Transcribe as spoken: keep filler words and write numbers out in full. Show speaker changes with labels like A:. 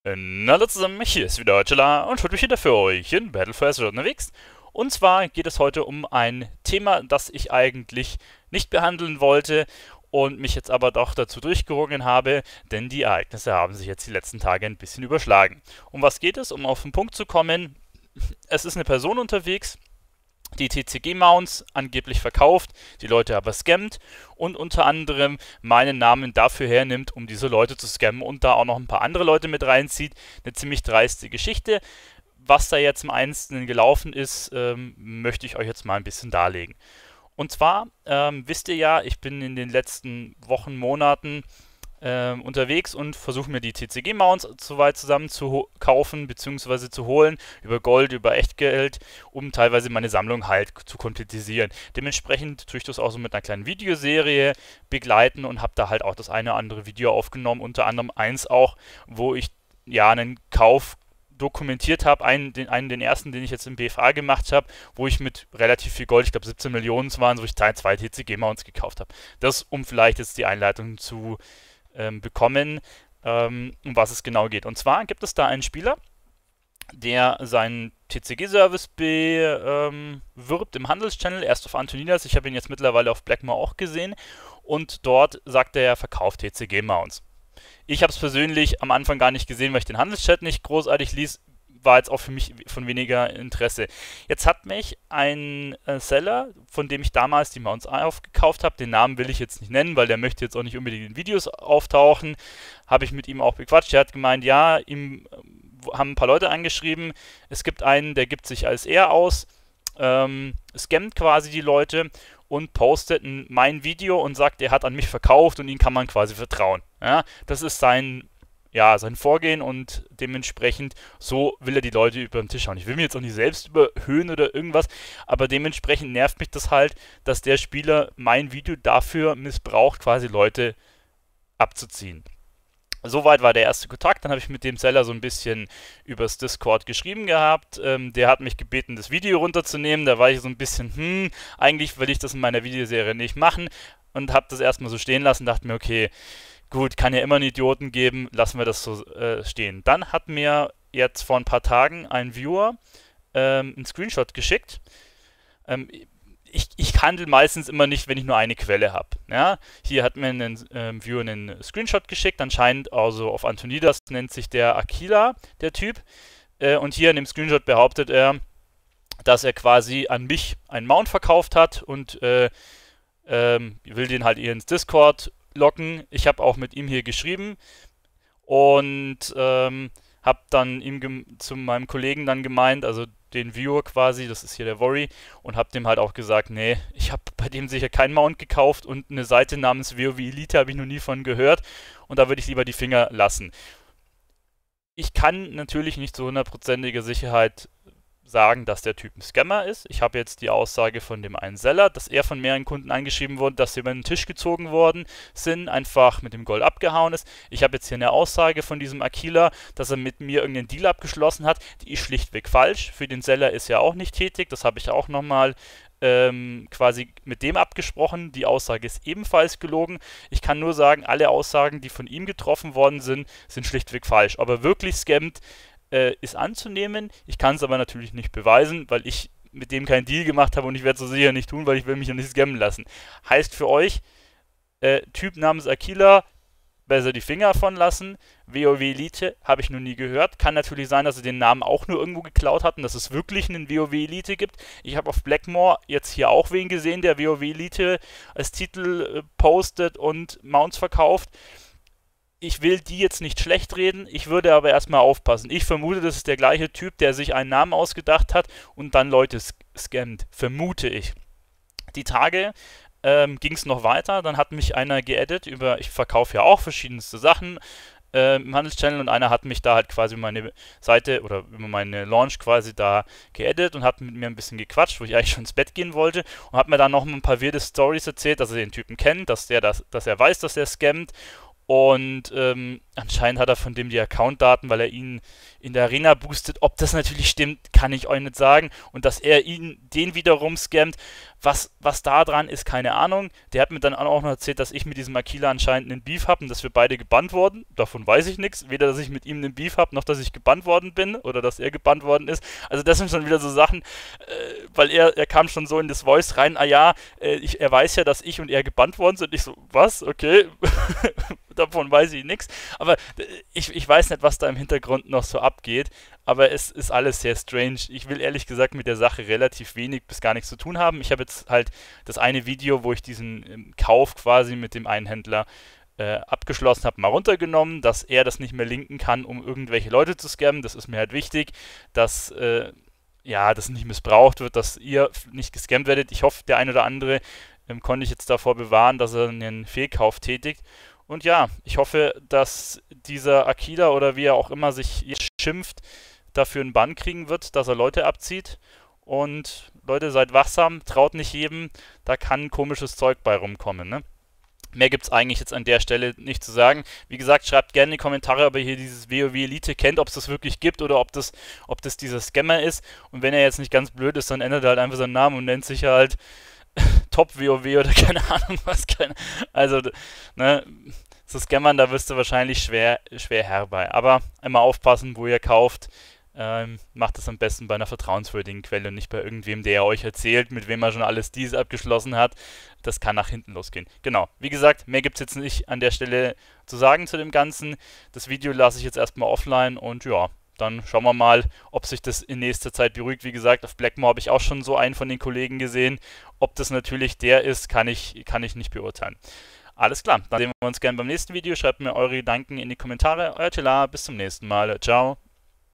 A: Na, hallo zusammen, hier ist wieder Angela und heute bin ich wieder für euch in Battle for Azeroth unterwegs. Und zwar geht es heute um ein Thema, das ich eigentlich nicht behandeln wollte und mich jetzt aber doch dazu durchgerungen habe, denn die Ereignisse haben sich jetzt die letzten Tage ein bisschen überschlagen. Um was geht es? Um auf den Punkt zu kommen, es ist eine Person unterwegs, die T C G-Mounts angeblich verkauft, die Leute aber scammt und unter anderem meinen Namen dafür hernimmt, um diese Leute zu scammen und da auch noch ein paar andere Leute mit reinzieht. Eine ziemlich dreiste Geschichte. Was da jetzt im Einzelnen gelaufen ist, ähm, möchte ich euch jetzt mal ein bisschen darlegen. Und zwar, ähm, wisst ihr ja, ich bin in den letzten Wochen, Monaten ähm, unterwegs und versuche mir die T C G-Mounts soweit zusammen zu kaufen bzw. zu holen, über Gold, über Echtgeld, um teilweise meine Sammlung halt zu komplettisieren. Dementsprechend tue ich das auch so mit einer kleinen Videoserie begleiten und habe da halt auch das eine oder andere Video aufgenommen, unter anderem eins auch, wo ich ja einen Kauf dokumentiert habe, einen den, einen den ersten, den ich jetzt im B F A gemacht habe, wo ich mit relativ viel Gold, ich glaube siebzehn Millionen waren, wo ich zwei T C G-Mounts gekauft habe. Das, um vielleicht jetzt die Einleitung zu ähm, bekommen, ähm, um was es genau geht. Und zwar gibt es da einen Spieler, der seinen T C G-Service bewirbt im Handelschannel, erst auf Antonidas, ich habe ihn jetzt mittlerweile auf Blackmore auch gesehen, und dort sagt er, er verkauft T C G-Mounts. Ich habe es persönlich am Anfang gar nicht gesehen, weil ich den Handelschat nicht großartig lies, war jetzt auch für mich von weniger Interesse. Jetzt hat mich ein äh, Seller, von dem ich damals die Mounts aufgekauft habe, den Namen will ich jetzt nicht nennen, weil der möchte jetzt auch nicht unbedingt in Videos auftauchen, habe ich mit ihm auch bequatscht. Er hat gemeint, ja, ihm äh, haben ein paar Leute angeschrieben, es gibt einen, der gibt sich als er aus, ähm, scammt quasi die Leute und postet ein, mein Video und sagt, er hat an mich verkauft und ihm kann man quasi vertrauen. Ja, das ist sein, ja, sein Vorgehen und dementsprechend so will er die Leute über den Tisch hauen. Ich will mich jetzt auch nicht selbst überhöhen oder irgendwas, aber dementsprechend nervt mich das halt, dass der Spieler mein Video dafür missbraucht, quasi Leute abzuziehen. Soweit war der erste Kontakt, dann habe ich mit dem Seller so ein bisschen übers Discord geschrieben gehabt. Ähm, der hat mich gebeten, das Video runterzunehmen. Da war ich so ein bisschen, hm, eigentlich will ich das in meiner Videoserie nicht machen und habe das erstmal so stehen lassen, dachte mir, okay, gut, kann ja immer einen Idioten geben, lassen wir das so äh, stehen. Dann hat mir jetzt vor ein paar Tagen ein Viewer ähm, einen Screenshot geschickt. Ähm, Ich, ich handle meistens immer nicht, wenn ich nur eine Quelle habe. Ja? Hier hat mir ein ähm, Viewer einen Screenshot geschickt, anscheinend also auf Antonidas nennt sich der Aquila, der Typ. Äh, und hier in dem Screenshot behauptet er, dass er quasi an mich einen Mount verkauft hat und äh, ähm, will den halt hier ins Discord locken. Ich habe auch mit ihm hier geschrieben und ähm, habe dann ihm zu meinem Kollegen dann gemeint, also den Viewer quasi, das ist hier der Worry, und habe dem halt auch gesagt, nee, ich habe bei dem sicher keinen Mount gekauft und eine Seite namens WoW Elite habe ich noch nie von gehört und da würde ich lieber die Finger lassen. Ich kann natürlich nicht zu hundertprozentiger Sicherheit sagen, dass der Typ ein Scammer ist. Ich habe jetzt die Aussage von dem einen Seller, dass er von mehreren Kunden angeschrieben wurde, dass sie über den Tisch gezogen worden sind, einfach mit dem Gold abgehauen ist. Ich habe jetzt hier eine Aussage von diesem Aquila, dass er mit mir irgendeinen Deal abgeschlossen hat. Die ist schlichtweg falsch. Für den Seller ist er auch nicht tätig. Das habe ich auch nochmal ähm, quasi mit dem abgesprochen. Die Aussage ist ebenfalls gelogen. Ich kann nur sagen, alle Aussagen, die von ihm getroffen worden sind, sind schlichtweg falsch. Ob er wirklich scammt, Äh, ist anzunehmen. Ich kann es aber natürlich nicht beweisen, weil ich mit dem keinen Deal gemacht habe und ich werde es so sicher nicht tun, weil ich will mich ja nicht scammen lassen. Heißt für euch, äh, Typ namens Aquila, besser die Finger von lassen. WoW Elite habe ich noch nie gehört. Kann natürlich sein, dass er den Namen auch nur irgendwo geklaut hat und dass es wirklich einen WoW Elite gibt. Ich habe auf Blackmore jetzt hier auch wen gesehen, der WoW Elite als Titel äh, postet und Mounts verkauft. Ich will die jetzt nicht schlecht reden, ich würde aber erstmal aufpassen. Ich vermute, das ist der gleiche Typ, der sich einen Namen ausgedacht hat und dann Leute scammt. Vermute ich. Die Tage ähm, ging es noch weiter, dann hat mich einer geaddet über, ich verkaufe ja auch verschiedenste Sachen äh, im Handelschannel und einer hat mich da halt quasi über meine Seite oder über meine Launch quasi da geaddet und hat mit mir ein bisschen gequatscht, wo ich eigentlich schon ins Bett gehen wollte und hat mir dann noch ein paar weirde Stories erzählt, dass er den Typen kennt, dass, der das, dass er weiß, dass er scammt. Und ähm, anscheinend hat er von dem die Accountdaten, weil er ihn in der Arena boostet. Ob das natürlich stimmt, kann ich euch nicht sagen. Und dass er ihn den wiederum scammt, was, was da dran ist, keine Ahnung. Der hat mir dann auch noch erzählt, dass ich mit diesem Aquila anscheinend einen Beef habe und dass wir beide gebannt wurden. Davon weiß ich nichts. Weder, dass ich mit ihm einen Beef habe, noch dass ich gebannt worden bin oder dass er gebannt worden ist. Also das sind schon wieder so Sachen, äh, weil er, er kam schon so in das Voice rein, ah ja, äh, ich, er weiß ja, dass ich und er gebannt worden sind. Ich so, was? Okay. Davon weiß ich nichts. Aber äh, ich, ich weiß nicht, was da im Hintergrund noch so abgeht. Aber es ist alles sehr strange. Ich will ehrlich gesagt mit der Sache relativ wenig bis gar nichts zu tun haben. Ich habe jetzt halt das eine Video, wo ich diesen ähm, Kauf quasi mit dem einen Händler äh, abgeschlossen habe, mal runtergenommen, dass er das nicht mehr linken kann, um irgendwelche Leute zu scammen. Das ist mir halt wichtig, dass äh, ja, das nicht missbraucht wird, dass ihr nicht gescammt werdet. Ich hoffe, der ein oder andere ähm, konnte ich jetzt davor bewahren, dass er einen Fehlkauf tätigt. Und ja, ich hoffe, dass dieser Akida oder wie er auch immer sich jetzt schimpft, dafür einen Bann kriegen wird, dass er Leute abzieht. Und Leute, seid wachsam, traut nicht jedem, da kann komisches Zeug bei rumkommen, ne? Mehr gibt es eigentlich jetzt an der Stelle nicht zu sagen. Wie gesagt, schreibt gerne in die Kommentare, ob ihr hier dieses WoW Elite kennt, ob es das wirklich gibt oder ob das, ob das dieser Scammer ist. Und wenn er jetzt nicht ganz blöd ist, dann ändert er halt einfach seinen Namen und nennt sich halt Top WoW oder keine Ahnung was. Keine, also, ne, so Scammern, da wirst du wahrscheinlich schwer, schwer Herr bei. Aber einmal aufpassen, wo ihr kauft. Ähm, macht das am besten bei einer vertrauenswürdigen Quelle und nicht bei irgendwem, der euch erzählt, mit wem er schon alles dies abgeschlossen hat. Das kann nach hinten losgehen. Genau, wie gesagt, mehr gibt es jetzt nicht an der Stelle zu sagen zu dem Ganzen. Das Video lasse ich jetzt erstmal offline und ja, dann schauen wir mal, ob sich das in nächster Zeit beruhigt. Wie gesagt, auf Blackmore habe ich auch schon so einen von den Kollegen gesehen. Ob das natürlich der ist, kann ich, kann ich nicht beurteilen. Alles klar, dann sehen wir uns gerne beim nächsten Video. Schreibt mir eure Gedanken in die Kommentare. Euer Tila, bis zum nächsten Mal. Ciao.